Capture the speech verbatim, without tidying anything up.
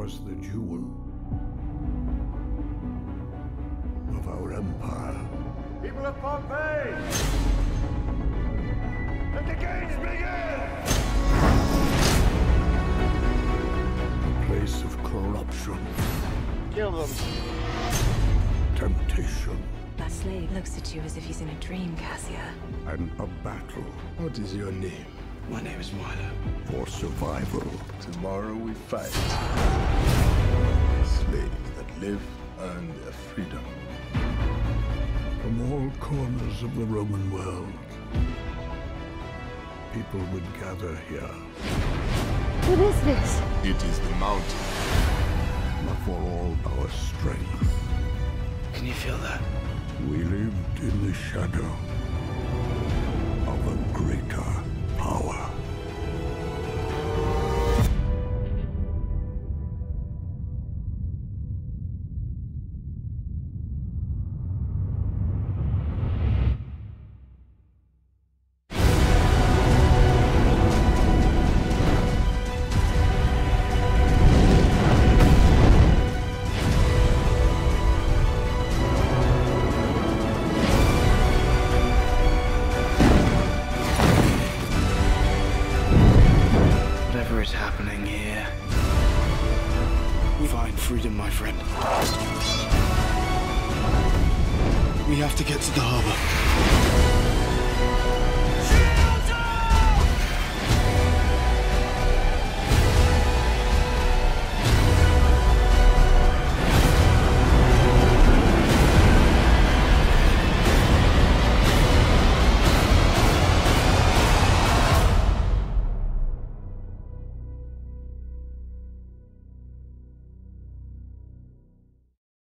was the jewel of our empire. People of Pompeii! Let the games begin! A place of corruption. Kill them. Temptation. That slave looks at you as if he's in a dream, Cassia. And a battle. What is your name? My name is Milo. For survival. Tomorrow we fight. Slaves that live earn their freedom. From all corners of the Roman world, people would gather here. What is this? It is the mountain. But for all our strength, Can you feel that? we lived in the shadow of a greater power. Whatever is happening here, find freedom, my friend. We have to get to the harbor.